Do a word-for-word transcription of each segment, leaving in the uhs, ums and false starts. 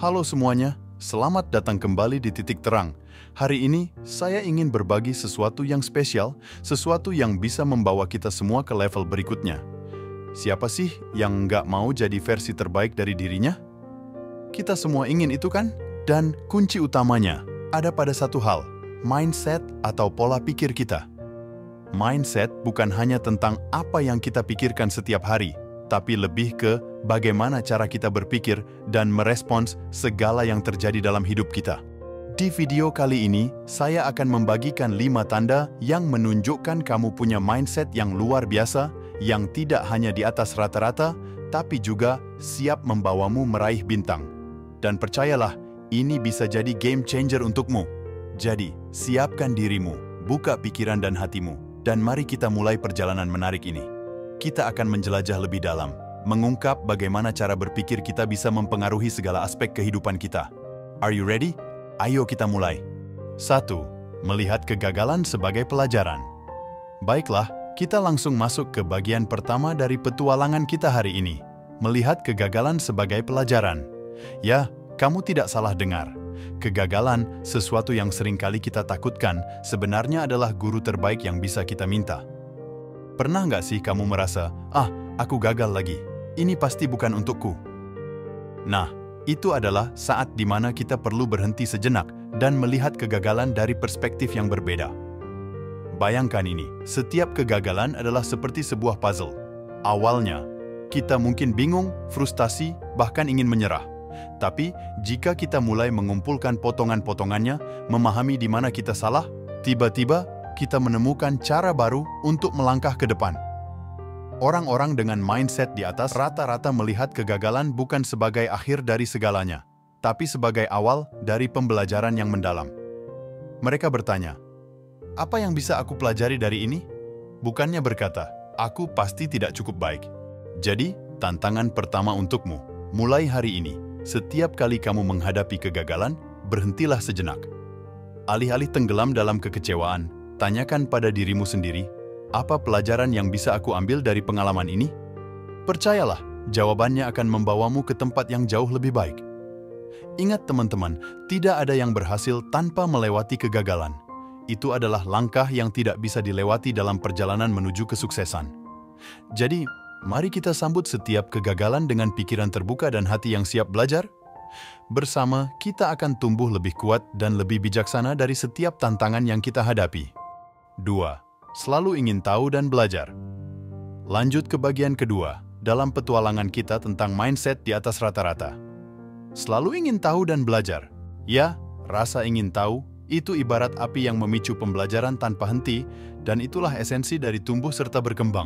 Halo semuanya, selamat datang kembali di Titik Terang. Hari ini, saya ingin berbagi sesuatu yang spesial, sesuatu yang bisa membawa kita semua ke level berikutnya. Siapa sih yang nggak mau jadi versi terbaik dari dirinya? Kita semua ingin itu kan? Dan kunci utamanya ada pada satu hal, mindset atau pola pikir kita. Mindset bukan hanya tentang apa yang kita pikirkan setiap hari, tapi lebih ke bagaimana cara kita berpikir dan merespons segala yang terjadi dalam hidup kita. Di video kali ini, saya akan membagikan lima tanda yang menunjukkan kamu punya mindset yang luar biasa, yang tidak hanya di atas rata-rata, tapi juga siap membawamu meraih bintang. Dan percayalah, ini bisa jadi game changer untukmu. Jadi, siapkan dirimu, buka pikiran dan hatimu, dan mari kita mulai perjalanan menarik ini. Kita akan menjelajah lebih dalam, mengungkap bagaimana cara berpikir kita bisa mempengaruhi segala aspek kehidupan kita. Are you ready? Ayo kita mulai. Satu. Melihat kegagalan sebagai pelajaran. Baiklah, kita langsung masuk ke bagian pertama dari petualangan kita hari ini. Melihat kegagalan sebagai pelajaran. Ya, kamu tidak salah dengar. Kegagalan, sesuatu yang seringkali kita takutkan, sebenarnya adalah guru terbaik yang bisa kita minta. Pernah nggak sih kamu merasa, ah, aku gagal lagi, ini pasti bukan untukku? Nah, itu adalah saat di mana kita perlu berhenti sejenak dan melihat kegagalan dari perspektif yang berbeda. Bayangkan ini, setiap kegagalan adalah seperti sebuah puzzle. Awalnya, kita mungkin bingung, frustasi, bahkan ingin menyerah. Tapi, jika kita mulai mengumpulkan potongan-potongannya, memahami di mana kita salah, tiba-tiba kita menemukan cara baru untuk melangkah ke depan. Orang-orang dengan mindset di atas rata-rata melihat kegagalan bukan sebagai akhir dari segalanya, tapi sebagai awal dari pembelajaran yang mendalam. Mereka bertanya, apa yang bisa aku pelajari dari ini? Bukannya berkata, aku pasti tidak cukup baik. Jadi, tantangan pertama untukmu, mulai hari ini, setiap kali kamu menghadapi kegagalan, berhentilah sejenak. Alih-alih tenggelam dalam kekecewaan, tanyakan pada dirimu sendiri, apa pelajaran yang bisa aku ambil dari pengalaman ini? Percayalah, jawabannya akan membawamu ke tempat yang jauh lebih baik. Ingat teman-teman, tidak ada yang berhasil tanpa melewati kegagalan. Itu adalah langkah yang tidak bisa dilewati dalam perjalanan menuju kesuksesan. Jadi, mari kita sambut setiap kegagalan dengan pikiran terbuka dan hati yang siap belajar. Bersama, kita akan tumbuh lebih kuat dan lebih bijaksana dari setiap tantangan yang kita hadapi. Dua. Selalu ingin tahu dan belajar. Lanjut ke bagian kedua, dalam petualangan kita tentang mindset di atas rata-rata. Selalu ingin tahu dan belajar. Ya, rasa ingin tahu, itu ibarat api yang memicu pembelajaran tanpa henti, dan itulah esensi dari tumbuh serta berkembang.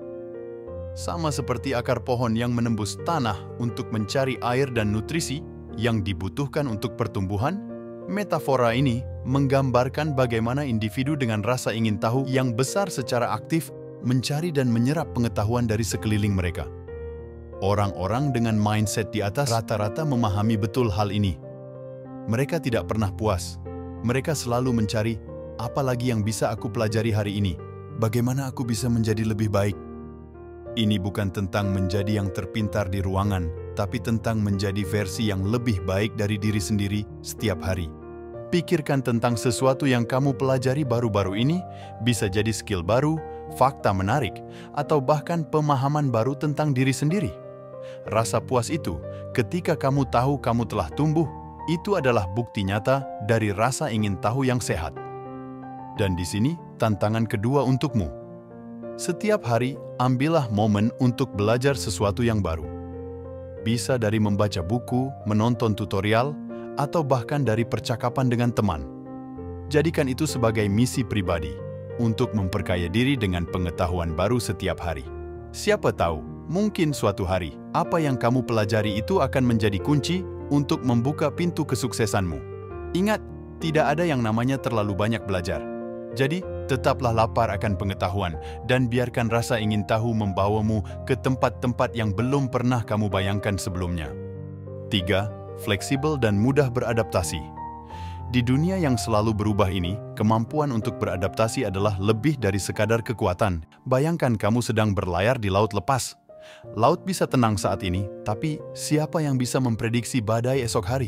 Sama seperti akar pohon yang menembus tanah untuk mencari air dan nutrisi yang dibutuhkan untuk pertumbuhan, metafora ini menggambarkan bagaimana individu dengan rasa ingin tahu yang besar secara aktif mencari dan menyerap pengetahuan dari sekeliling mereka. Orang-orang dengan mindset di atas rata-rata memahami betul hal ini. Mereka tidak pernah puas. Mereka selalu mencari, apa lagi yang bisa aku pelajari hari ini? Bagaimana aku bisa menjadi lebih baik? Ini bukan tentang menjadi yang terpintar di ruangan, tapi tentang menjadi versi yang lebih baik dari diri sendiri setiap hari. Pikirkan tentang sesuatu yang kamu pelajari baru-baru ini, bisa jadi skill baru, fakta menarik, atau bahkan pemahaman baru tentang diri sendiri. Rasa puas itu, ketika kamu tahu kamu telah tumbuh, itu adalah bukti nyata dari rasa ingin tahu yang sehat. Dan di sini, tantangan kedua untukmu. Setiap hari, ambillah momen untuk belajar sesuatu yang baru. Bisa dari membaca buku, menonton tutorial, atau bahkan dari percakapan dengan teman. Jadikan itu sebagai misi pribadi untuk memperkaya diri dengan pengetahuan baru setiap hari. Siapa tahu, mungkin suatu hari, apa yang kamu pelajari itu akan menjadi kunci untuk membuka pintu kesuksesanmu. Ingat, tidak ada yang namanya terlalu banyak belajar. Jadi, tetaplah lapar akan pengetahuan dan biarkan rasa ingin tahu membawamu ke tempat-tempat yang belum pernah kamu bayangkan sebelumnya. Tiga. Fleksibel dan mudah beradaptasi. Di dunia yang selalu berubah ini, kemampuan untuk beradaptasi adalah lebih dari sekadar kekuatan. Bayangkan kamu sedang berlayar di laut lepas. Laut bisa tenang saat ini, tapi siapa yang bisa memprediksi badai esok hari?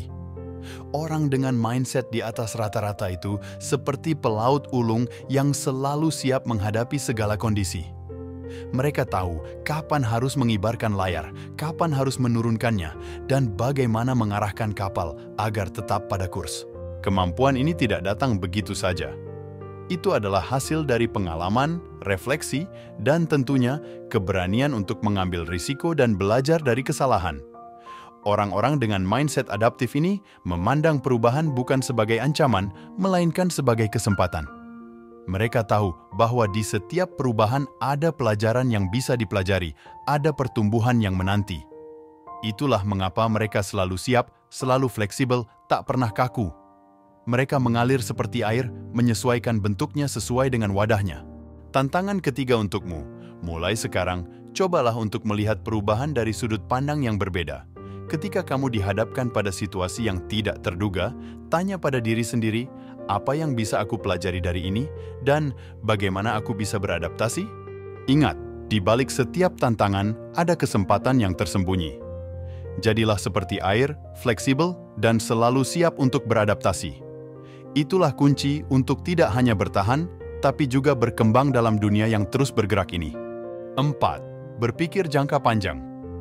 Orang dengan mindset di atas rata-rata itu seperti pelaut ulung yang selalu siap menghadapi segala kondisi. Mereka tahu kapan harus mengibarkan layar, kapan harus menurunkannya, dan bagaimana mengarahkan kapal agar tetap pada kurs. Kemampuan ini tidak datang begitu saja. Itu adalah hasil dari pengalaman, refleksi, dan tentunya keberanian untuk mengambil risiko dan belajar dari kesalahan. Orang-orang dengan mindset adaptif ini memandang perubahan bukan sebagai ancaman, melainkan sebagai kesempatan. Mereka tahu bahwa di setiap perubahan ada pelajaran yang bisa dipelajari, ada pertumbuhan yang menanti. Itulah mengapa mereka selalu siap, selalu fleksibel, tak pernah kaku. Mereka mengalir seperti air, menyesuaikan bentuknya sesuai dengan wadahnya. Tantangan ketiga untukmu, mulai sekarang, cobalah untuk melihat perubahan dari sudut pandang yang berbeda. Ketika kamu dihadapkan pada situasi yang tidak terduga, tanya pada diri sendiri, apa yang bisa aku pelajari dari ini, dan bagaimana aku bisa beradaptasi? Ingat, di balik setiap tantangan ada kesempatan yang tersembunyi. Jadilah seperti air, fleksibel, dan selalu siap untuk beradaptasi. Itulah kunci untuk tidak hanya bertahan, tapi juga berkembang dalam dunia yang terus bergerak ini. empat. Berpikir jangka panjang.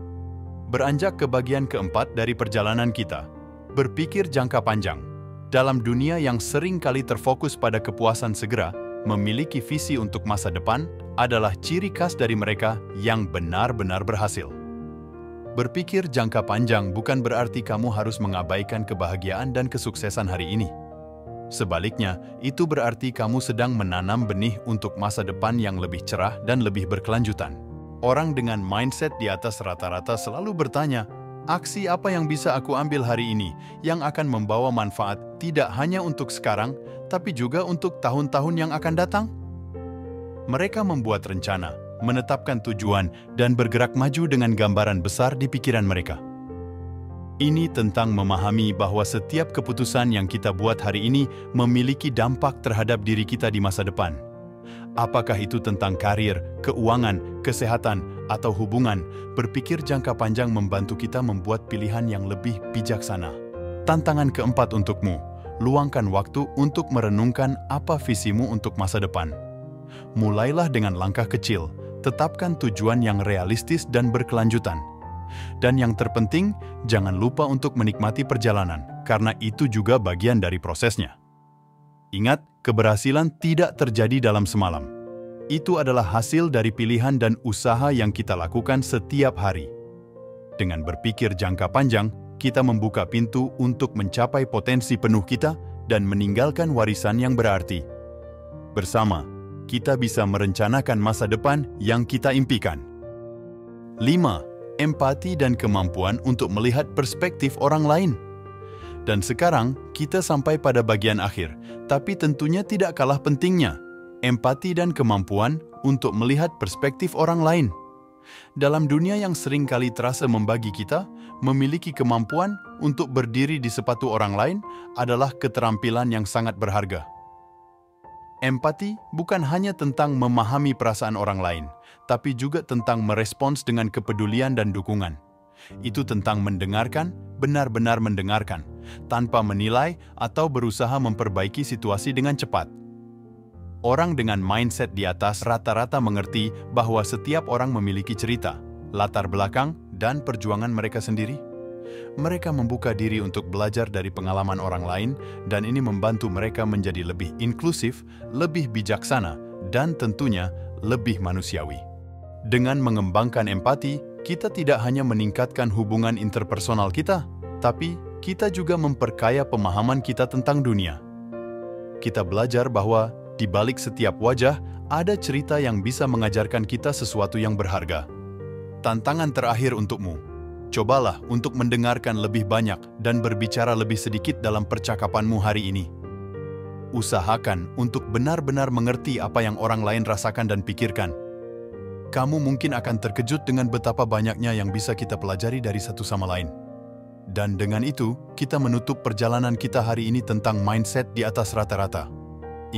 Beranjak ke bagian keempat dari perjalanan kita, berpikir jangka panjang. Dalam dunia yang sering kali terfokus pada kepuasan segera, memiliki visi untuk masa depan adalah ciri khas dari mereka yang benar-benar berhasil. Berpikir jangka panjang bukan berarti kamu harus mengabaikan kebahagiaan dan kesuksesan hari ini. Sebaliknya, itu berarti kamu sedang menanam benih untuk masa depan yang lebih cerah dan lebih berkelanjutan. Orang dengan mindset di atas rata-rata selalu bertanya, aksi apa yang bisa aku ambil hari ini yang akan membawa manfaat tidak hanya untuk sekarang, tapi juga untuk tahun-tahun yang akan datang? Mereka membuat rencana, menetapkan tujuan, dan bergerak maju dengan gambaran besar di pikiran mereka. Ini tentang memahami bahwa setiap keputusan yang kita buat hari ini memiliki dampak terhadap diri kita di masa depan. Apakah itu tentang karir, keuangan, kesehatan, atau hubungan, berpikir jangka panjang membantu kita membuat pilihan yang lebih bijaksana. Tantangan keempat untukmu, luangkan waktu untuk merenungkan apa visimu untuk masa depan. Mulailah dengan langkah kecil, tetapkan tujuan yang realistis dan berkelanjutan. Dan yang terpenting, jangan lupa untuk menikmati perjalanan, karena itu juga bagian dari prosesnya. Ingat, keberhasilan tidak terjadi dalam semalam. Itu adalah hasil dari pilihan dan usaha yang kita lakukan setiap hari. Dengan berpikir jangka panjang, kita membuka pintu untuk mencapai potensi penuh kita dan meninggalkan warisan yang berarti. Bersama, kita bisa merencanakan masa depan yang kita impikan. lima. Empati dan kemampuan untuk melihat perspektif orang lain. Dan sekarang, kita sampai pada bagian akhir, tapi tentunya tidak kalah pentingnya, empati dan kemampuan untuk melihat perspektif orang lain. Dalam dunia yang seringkali terasa membagi kita, memiliki kemampuan untuk berdiri di sepatu orang lain adalah keterampilan yang sangat berharga. Empati bukan hanya tentang memahami perasaan orang lain, tapi juga tentang merespons dengan kepedulian dan dukungan. Itu tentang mendengarkan, benar-benar mendengarkan, tanpa menilai atau berusaha memperbaiki situasi dengan cepat. Orang dengan mindset di atas rata-rata mengerti bahwa setiap orang memiliki cerita, latar belakang, dan perjuangan mereka sendiri. Mereka membuka diri untuk belajar dari pengalaman orang lain, dan ini membantu mereka menjadi lebih inklusif, lebih bijaksana, dan tentunya lebih manusiawi. Dengan mengembangkan empati, kita tidak hanya meningkatkan hubungan interpersonal kita, tapi kita juga memperkaya pemahaman kita tentang dunia. Kita belajar bahwa di balik setiap wajah ada cerita yang bisa mengajarkan kita sesuatu yang berharga. Tantangan terakhir untukmu, cobalah untuk mendengarkan lebih banyak dan berbicara lebih sedikit dalam percakapanmu hari ini. Usahakan untuk benar-benar mengerti apa yang orang lain rasakan dan pikirkan. Kamu mungkin akan terkejut dengan betapa banyaknya yang bisa kita pelajari dari satu sama lain. Dan dengan itu, kita menutup perjalanan kita hari ini tentang mindset di atas rata-rata. Ingat,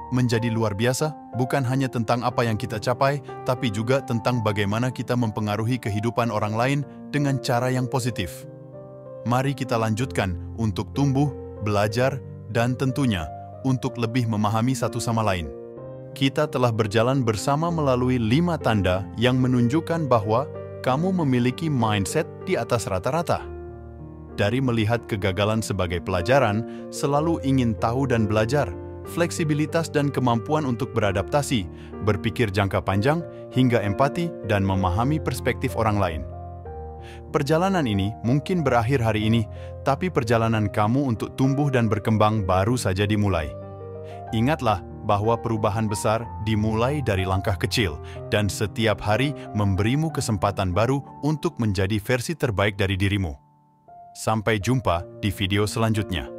menjadi luar biasa bukan hanya tentang apa yang kita capai, tapi juga tentang bagaimana kita mempengaruhi kehidupan orang lain dengan cara yang positif. Mari kita lanjutkan untuk tumbuh, belajar, dan tentunya untuk lebih memahami satu sama lain. Kita telah berjalan bersama melalui lima tanda yang menunjukkan bahwa kamu memiliki mindset di atas rata-rata. Dari melihat kegagalan sebagai pelajaran, selalu ingin tahu dan belajar, fleksibilitas dan kemampuan untuk beradaptasi, berpikir jangka panjang, hingga empati dan memahami perspektif orang lain. Perjalanan ini mungkin berakhir hari ini, tapi perjalanan kamu untuk tumbuh dan berkembang baru saja dimulai. Ingatlah bahwa perubahan besar dimulai dari langkah kecil, dan setiap hari memberimu kesempatan baru untuk menjadi versi terbaik dari dirimu. Sampai jumpa di video selanjutnya.